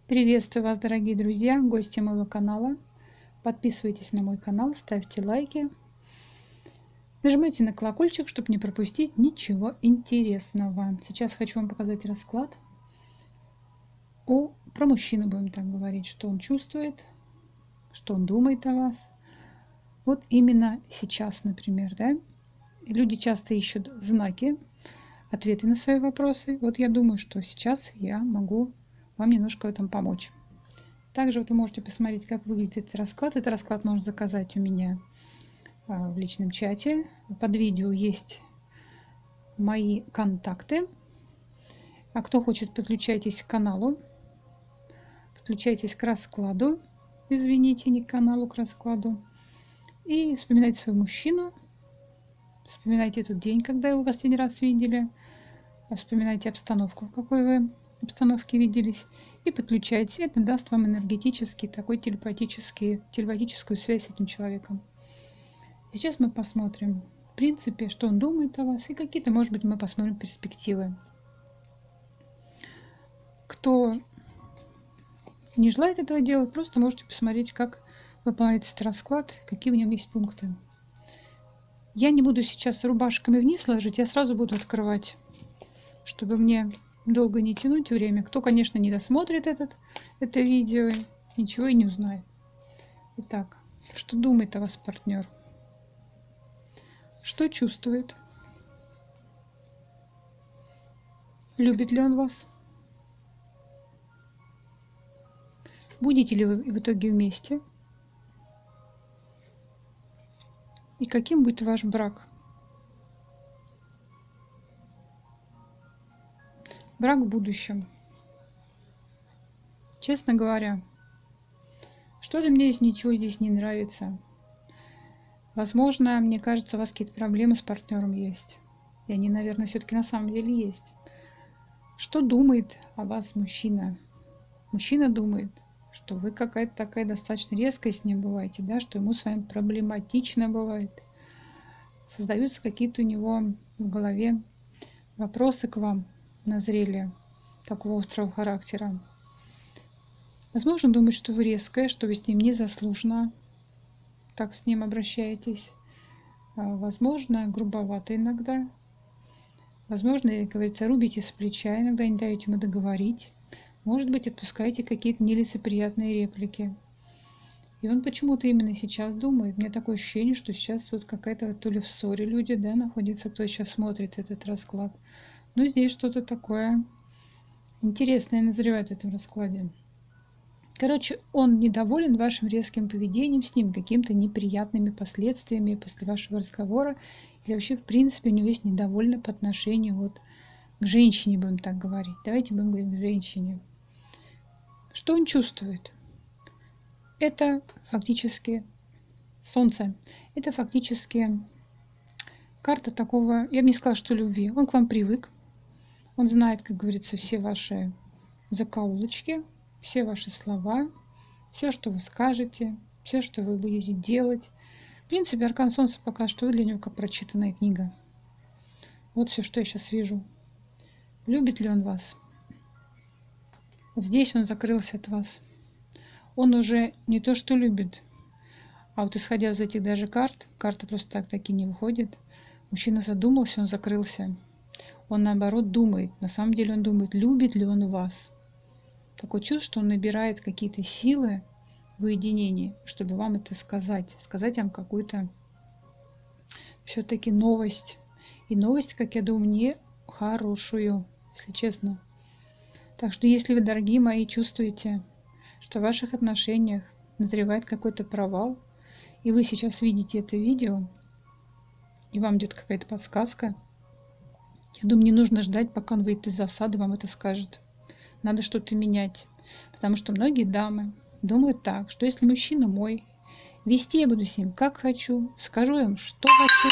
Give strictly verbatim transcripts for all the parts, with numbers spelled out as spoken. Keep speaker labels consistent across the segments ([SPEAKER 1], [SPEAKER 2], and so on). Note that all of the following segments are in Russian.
[SPEAKER 1] Приветствую вас, дорогие друзья, гости моего канала. Подписывайтесь на мой канал, ставьте лайки. Нажимайте на колокольчик, чтобы не пропустить ничего интересного. Сейчас хочу вам показать расклад. О, про мужчину будем так говорить, что он чувствует, что он думает о вас. Вот именно сейчас, например, да? Люди часто ищут знаки, ответы на свои вопросы. Вот я думаю, что сейчас я могу вам немножко в этом помочь. Также вот вы можете посмотреть, как выглядит этот расклад. Этот расклад можно заказать у меня в личном чате. Под видео есть мои контакты. А кто хочет, подключайтесь к каналу. Подключайтесь к раскладу. Извините, не к каналу, к раскладу. И вспоминайте своего мужчину. Вспоминайте тот день, когда его последний раз видели. Вспоминайте обстановку, в какой вы обстановке виделись. И подключайтесь. Это даст вам энергетический, такой телепатический, телепатическую связь с этим человеком. Сейчас мы посмотрим, в принципе, что он думает о вас. И какие-то, может быть, мы посмотрим перспективы. Кто не желает этого делать, просто можете посмотреть, как выполняется этот расклад, какие в нем есть пункты. Я не буду сейчас рубашками вниз ложить, я сразу буду открывать, чтобы мне долго не тянуть время. Кто, конечно, не досмотрит этот, это видео, ничего и не узнает. Итак, что думает о вас партнер? Что чувствует? Любит ли он вас? Будете ли вы в итоге вместе? И каким будет ваш брак? Брак в будущем. Честно говоря, что-то мне из ничего здесь не нравится. Возможно, мне кажется, у вас какие-то проблемы с партнером есть. И они, наверное, все-таки на самом деле есть. Что думает о вас мужчина? Мужчина думает, что вы какая-то такая достаточно резкая с ним бываете, да, что ему с вами проблематично бывает. Создаются какие-то у него в голове вопросы к вам, назрели такого острого характера. Возможно, думает, что вы резкая, что вы с ним незаслуженно так с ним обращаетесь. Возможно, грубовато иногда. Возможно, как говорится, рубите с плеча, иногда не даете ему договорить. Может быть, отпускаете какие-то нелицеприятные реплики. И он почему-то именно сейчас думает. У меня такое ощущение, что сейчас вот какая-то то ли в ссоре люди, да, находятся, кто сейчас смотрит этот расклад. Но здесь что-то такое интересное назревает в этом раскладе. Короче, он недоволен вашим резким поведением с ним, какими-то неприятными последствиями после вашего разговора. Или вообще, в принципе, у него есть недовольно по отношению вот к женщине, будем так говорить. Давайте будем говорить к женщине. Что он чувствует? Это фактически солнце. Это фактически карта такого, я бы не сказала, что любви. Он к вам привык. Он знает, как говорится, все ваши закоулочки, все ваши слова, все, что вы скажете, все, что вы будете делать. В принципе, аркан солнца показывает, что вы для него как прочитанная книга. Вот все, что я сейчас вижу. Любит ли он вас? Вот здесь он закрылся от вас. Он уже не то, что любит, а вот исходя из этих даже карт, карта просто так таки не выходит. Мужчина задумался, он закрылся. Он наоборот думает, на самом деле он думает, любит ли он вас. Такое чувство, что он набирает какие-то силы в уединении, чтобы вам это сказать. Сказать вам какую-то все-таки новость. И новость, как я думаю, не хорошую, если честно. Так что если вы, дорогие мои, чувствуете, что в ваших отношениях назревает какой-то провал, и вы сейчас видите это видео, и вам идет какая-то подсказка, я думаю, не нужно ждать, пока он выйдет из засады, вам это скажет. Надо что-то менять. Потому что многие дамы думают так, что если мужчина мой, вести я буду с ним как хочу, скажу им, что хочу,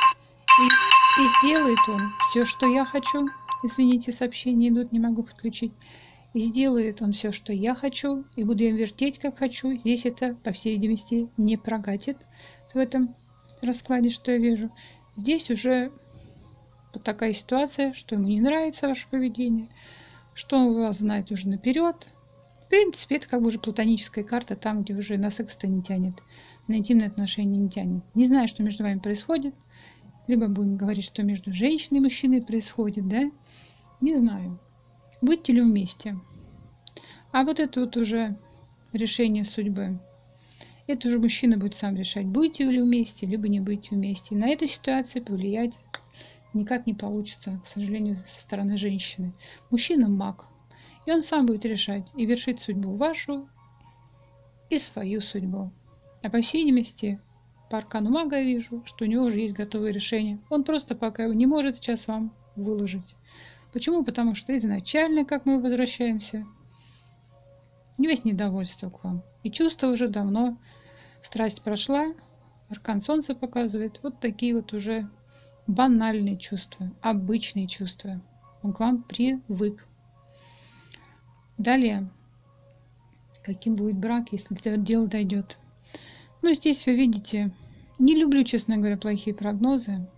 [SPEAKER 1] и, и сделает он все, что я хочу. Извините, сообщения идут, не могу их отключить. И сделает он все, что я хочу, и буду я вертеть, как хочу. Здесь это, по всей видимости, не прокатит в этом раскладе, что я вижу. Здесь уже вот такая ситуация, что ему не нравится ваше поведение, что он вас знает уже наперед, В принципе, это как бы уже платоническая карта, там, где уже на секс-то не тянет, на интимные отношения не тянет. Не знаю, что между вами происходит. Либо будем говорить, что между женщиной и мужчиной происходит, да? Не знаю. Будете ли вместе? А вот это вот уже решение судьбы. Это уже мужчина будет сам решать, будете ли вместе, либо не будете вместе. И на эту ситуацию повлиять никак не получится, к сожалению, со стороны женщины. Мужчина маг. И он сам будет решать и вершить судьбу вашу и свою судьбу. А по всей видимости, по аркану мага я вижу, что у него уже есть готовые решения. Он просто пока его не может сейчас вам выложить. Почему? Потому что изначально, как мы возвращаемся, у него есть недовольство к вам. И чувство уже давно, страсть прошла, аркан солнца показывает вот такие вот уже банальные чувства, обычные чувства. Он к вам привык. Далее, каким будет брак, если до дела дойдет. Ну, здесь вы видите, не люблю, честно говоря, плохие прогнозы.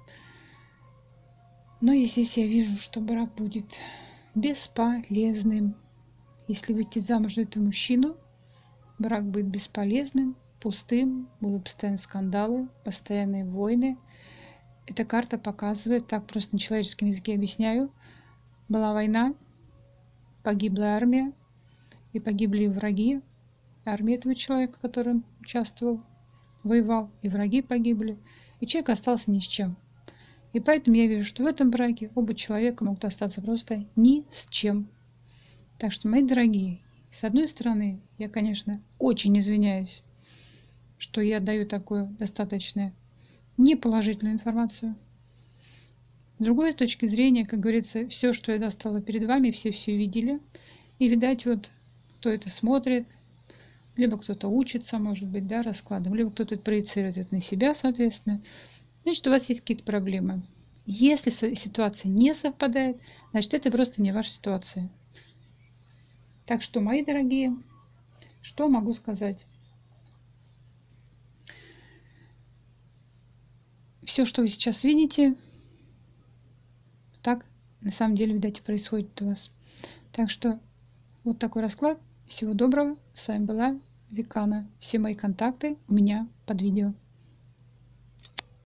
[SPEAKER 1] Но здесь я вижу, что брак будет бесполезным. Если выйти замуж за этого мужчину, брак будет бесполезным, пустым, будут постоянные скандалы, постоянные войны. Эта карта показывает, так просто на человеческом языке объясняю, была война, погибла армия, и погибли враги армии этого человека, который он участвовал, воевал, и враги погибли, и человек остался ни с чем. И поэтому я вижу, что в этом браке оба человека могут остаться просто ни с чем. Так что, мои дорогие, с одной стороны, я, конечно, очень извиняюсь, что я даю такую достаточно неположительную информацию. С другой точки зрения, как говорится, все, что я достала перед вами, все все видели. И, видать, вот кто это смотрит, либо кто-то учится, может быть, да, раскладом, либо кто-то проецирует это на себя, соответственно, значит, у вас есть какие-то проблемы. Если ситуация не совпадает, значит, это просто не ваша ситуация. Так что, мои дорогие, что могу сказать? Все, что вы сейчас видите, так на самом деле, видать, и происходит у вас. Так что вот такой расклад. Всего доброго. С вами была Викана. Все мои контакты у меня под видео.